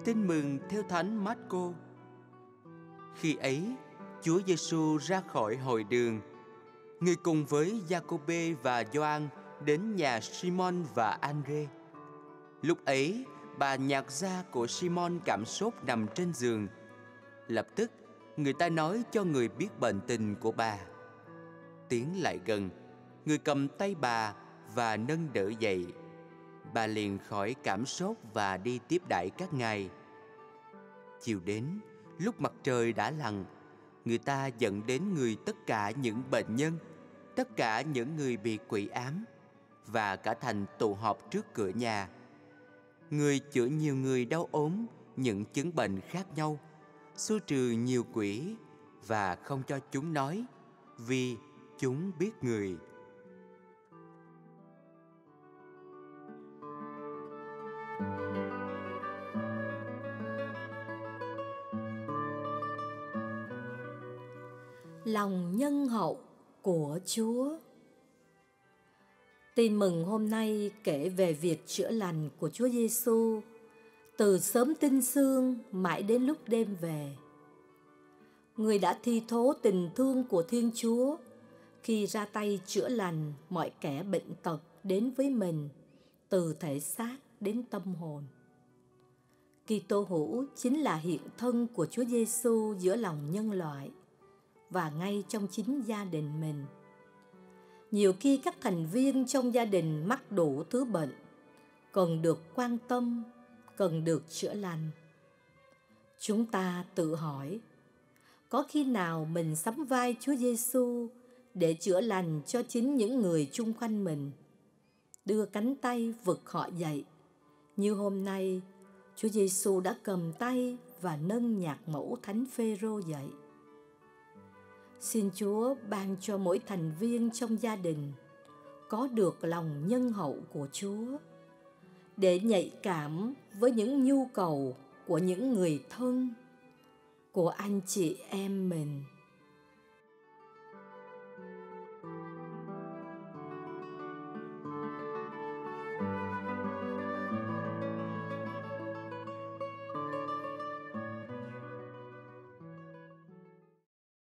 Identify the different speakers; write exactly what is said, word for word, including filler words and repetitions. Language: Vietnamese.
Speaker 1: Tin mừng theo Thánh Máccô. Khi ấy, Chúa Giêsu ra khỏi hội đường, Người cùng với Giacôbê và Gioan đến nhà Simon và An-rê. Lúc ấy, bà nhạc gia của Simon cảm sốt nằm trên giường. Lập tức, người ta nói cho người biết bệnh tình của bà. Tiến lại gần, người cầm tay bà và nâng đỡ dậy. Bà liền khỏi cảm sốt và đi tiếp đãi các ngài. Chiều đến, lúc mặt trời đã lặn, người ta dẫn đến người tất cả những bệnh nhân, tất cả những người bị quỷ ám, và cả thành tụ họp trước cửa nhà. Người chữa nhiều người đau ốm, những chứng bệnh khác nhau, xua trừ nhiều quỷ, và không cho chúng nói, vì chúng biết người.
Speaker 2: Lòng nhân hậu của Chúa. Tin mừng hôm nay kể về việc chữa lành của Chúa Giêsu từ sớm tinh sương mãi đến lúc đêm về. Người đã thi thố tình thương của Thiên Chúa khi ra tay chữa lành mọi kẻ bệnh tật đến với mình, từ thể xác đến tâm hồn. Kitô hữu chính là hiện thân của Chúa Giêsu giữa lòng nhân loại và ngay trong chính gia đình mình. Nhiều khi các thành viên trong gia đình mắc đủ thứ bệnh, cần được quan tâm, cần được chữa lành. Chúng ta tự hỏi, có khi nào mình sắm vai Chúa Giêsu để chữa lành cho chính những người chung quanh mình, đưa cánh tay vực họ dậy, như hôm nay Chúa Giêsu đã cầm tay và nâng nhạc mẫu Thánh Phêrô dậy? Xin Chúa ban cho mỗi thành viên trong gia đình có được lòng nhân hậu của Chúa, để nhạy cảm với những nhu cầu của những người thân, của anh chị em mình.